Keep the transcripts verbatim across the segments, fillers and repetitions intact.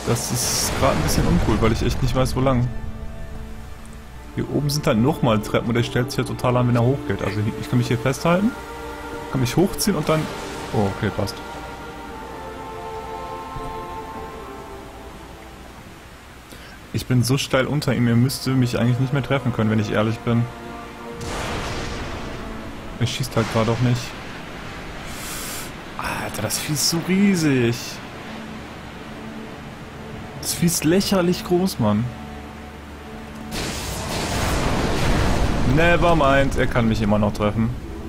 Das ist gerade ein bisschen uncool, weil ich echt nicht weiß, wo lang. Hier oben sind halt nochmal Treppen und der stellt sich ja total an, wenn er hochgeht. Also ich kann mich hier festhalten, kann mich hochziehen und dann... Oh, okay, passt. Ich bin so steil unter ihm, er müsste mich eigentlich nicht mehr treffen können, wenn ich ehrlich bin. Er schießt halt gerade auch nicht. Alter, das Vieh ist so riesig. Das Vieh ist lächerlich groß, Mann. Nevermind, er kann mich immer noch treffen.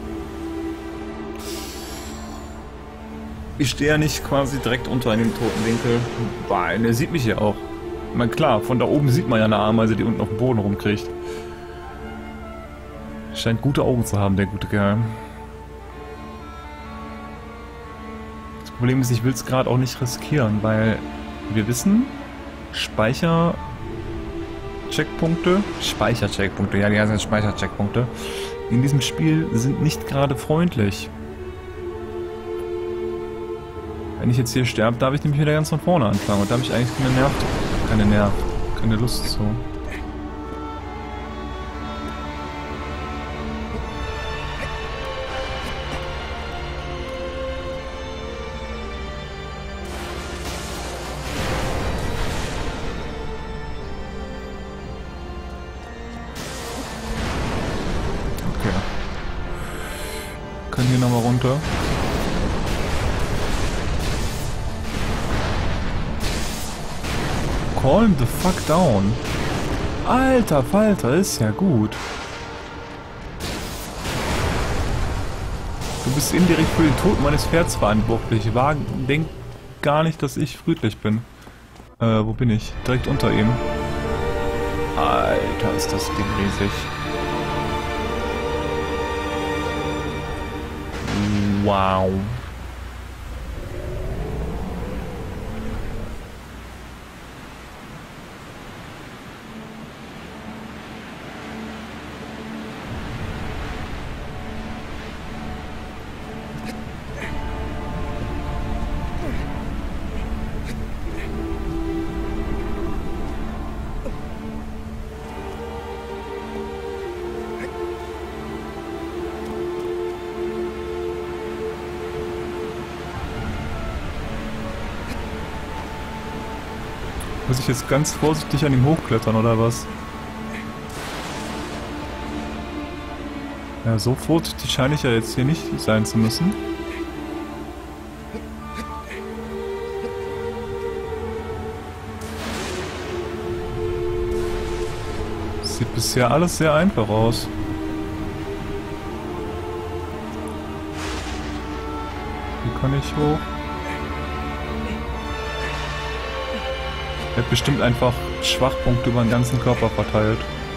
Ich stehe ja nicht quasi direkt unter in dem toten Winkel. Weil er sieht mich ja auch. Ich meine, klar, von da oben sieht man ja eine Ameise, die unten auf dem Boden rumkriegt. Scheint gute Augen zu haben, der gute Kerl. Das Problem ist, ich will es gerade auch nicht riskieren, weil wir wissen, Speicher... Checkpunkte, Speichercheckpunkte, ja, die heißen jetzt Speichercheckpunkte, in diesem Spiel sind nicht gerade freundlich. Wenn ich jetzt hier sterbe, darf ich nämlich wieder ganz von vorne anfangen und da habe ich eigentlich keine Nerv, keine Nerv, keine Lust zu. Können hier nochmal runter. Calm the fuck down. Alter Falter, ist ja gut. Du bist indirekt für den Tod meines Pferds verantwortlich. Wagen, denk gar nicht, dass ich friedlich bin. Äh, wo bin ich? Direkt unter ihm. Alter, ist das Ding riesig. Wow. Muss ich jetzt ganz vorsichtig an ihm hochklettern, oder was? Ja, so vorsichtig scheine ich ja jetzt hier nicht sein zu müssen. Sieht bisher alles sehr einfach aus. Hier kann ich hoch. Er hat bestimmt einfach Schwachpunkte über den ganzen Körper verteilt.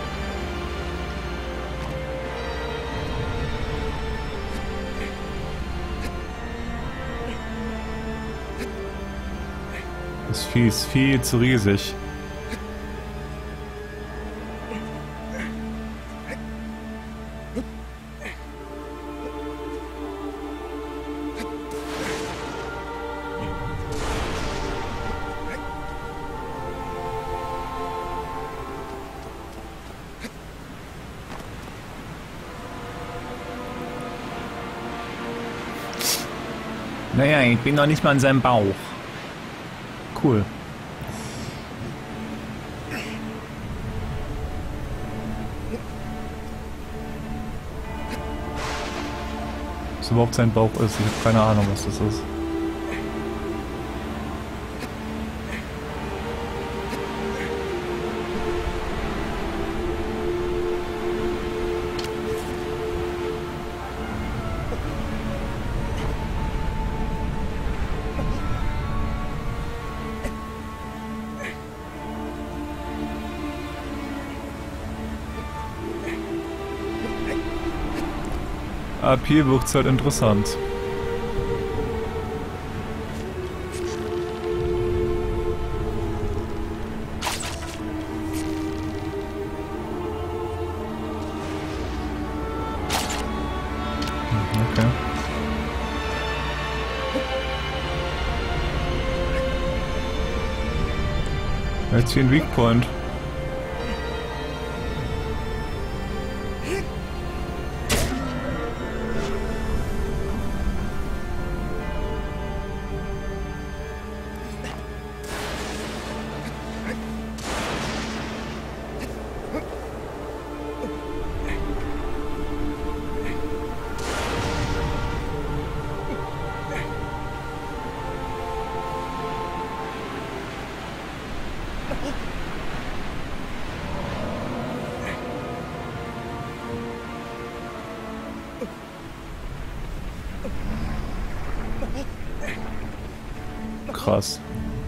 Das Vieh ist viel zu riesig. Naja, ich bin noch nicht mal in seinem Bauch. Cool. Was überhaupt sein Bauch ist, ich habe keine Ahnung, was das ist. Ab hier wird's halt interessant. Okay. Jetzt hier ein Weak Point. Krass.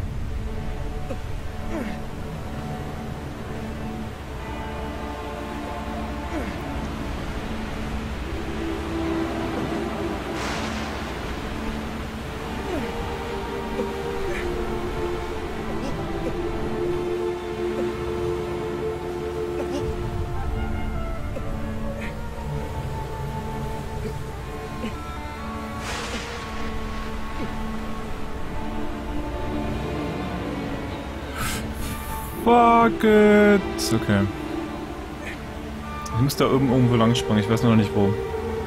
Fuck it. Okay. Ich muss da oben irgendwo lang springen, ich weiß noch nicht wo.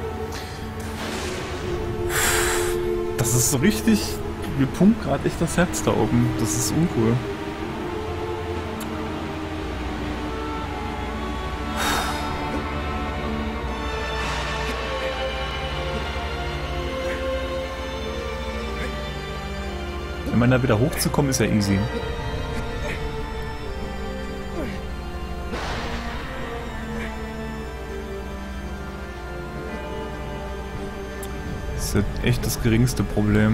Das ist so richtig... Mir pumpt gerade echt das Herz da oben. Das ist uncool. Ich meine, da wieder hochzukommen ist ja easy. Das ist ja echt das geringste Problem.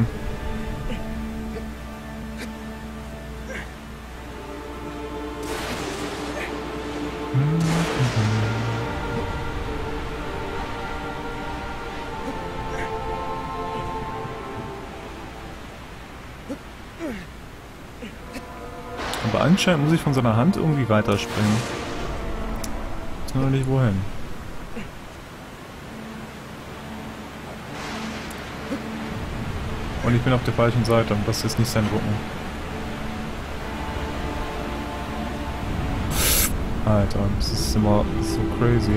Aber anscheinend muss ich von seiner Hand irgendwie weiterspringen. Ich weiß nur noch nicht wohin. Und ich bin auf der falschen Seite und das ist nicht sein Rücken. Alter, das ist immer so crazy.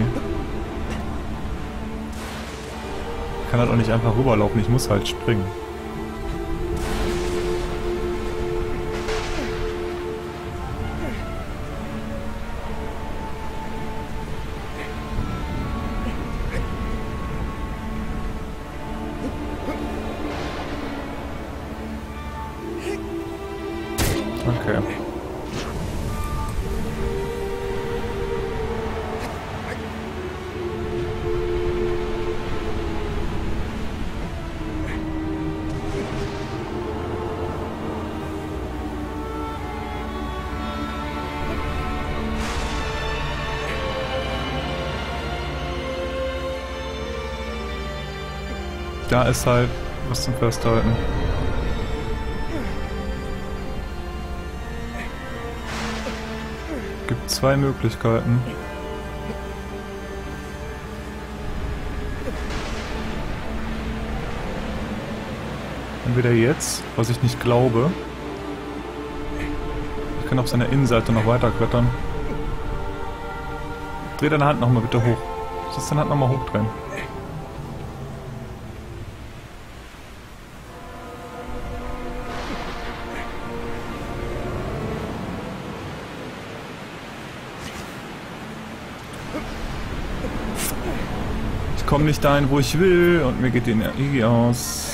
Ich kann halt auch nicht einfach rüberlaufen, ich muss halt springen. Okay. Da ist halt was zum Festhalten. Gibt zwei Möglichkeiten. Entweder jetzt, was ich nicht glaube. Ich kann auf seiner Innenseite noch weiter klettern. Dreh deine Hand nochmal bitte hoch. Lass deine Hand nochmal hochdrehen. Ich komme nicht dahin, wo ich will und mir geht die Energie aus.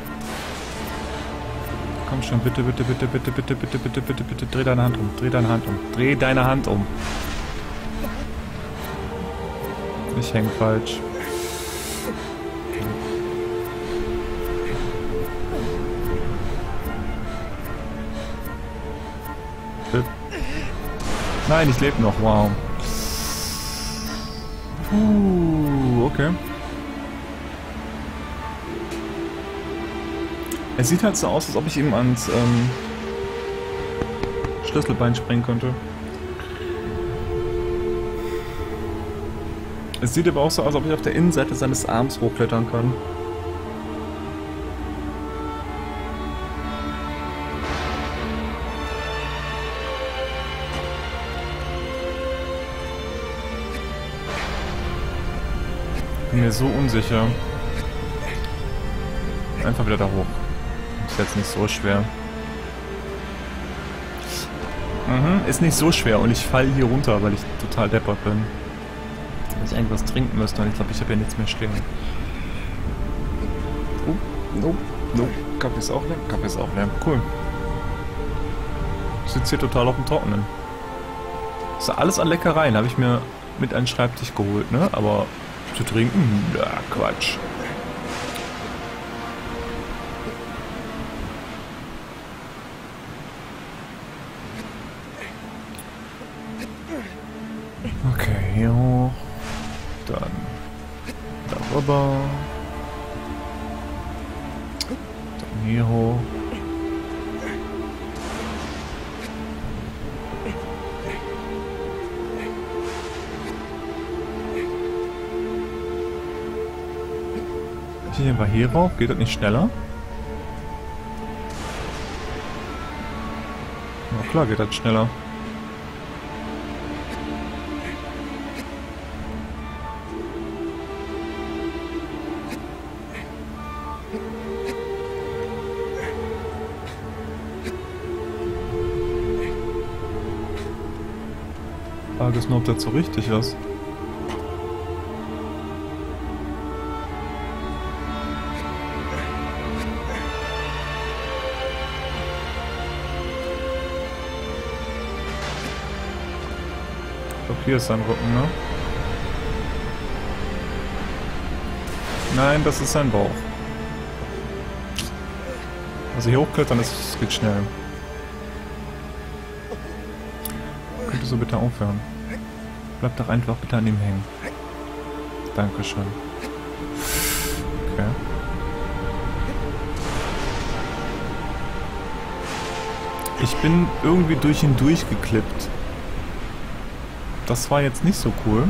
Komm schon, bitte, bitte, bitte, bitte, bitte, bitte, bitte, bitte, bitte, dreh deine Hand um, dreh deine Hand um, dreh deine Hand um. Ich häng falsch. Nein, ich lebe noch, wow. Uh, okay. Es sieht halt so aus, als ob ich ihm ans ähm, Schlüsselbein springen könnte. Es sieht aber auch so aus, als ob ich auf der Innenseite seines Arms hochklettern kann. Bin mir so unsicher. Einfach wieder da hoch. Ist jetzt nicht so schwer. Mhm, ist nicht so schwer und ich falle hier runter, weil ich total deppert bin. Dass ich irgendwas trinken müsste und ich glaube, ich habe ja nichts mehr stehen. Oh, nope, nope. Kaffee ist auch leer. Kaffee ist auch leer. Cool. Ich sitze hier total auf dem Trockenen. Das ist alles an Leckereien. Habe ich mir mit einem Schreibtisch geholt, ne? Aber zu trinken? Ja, Quatsch. Okay, hier hoch. Dann darüber. Dann hier hoch. Ich einfach hier rauf. Geht das nicht schneller? Na klar geht das schneller. Die Frage ist nur, ob das so richtig ist. Hier ist sein Rücken, ne? Nein, das ist sein Bauch. Also hier hochklettern, das geht schnell. Könntest du bitte aufhören? Bleib doch einfach bitte an ihm hängen. Dankeschön. Okay. Ich bin irgendwie durch ihn durchgeklippt. Das war jetzt nicht so cool.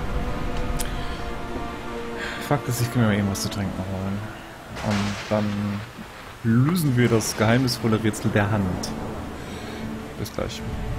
Fakt ist, ich kann mir mal irgendwas zu trinken holen. Und dann lösen wir das geheimnisvolle Rätsel der Hand. Bis gleich.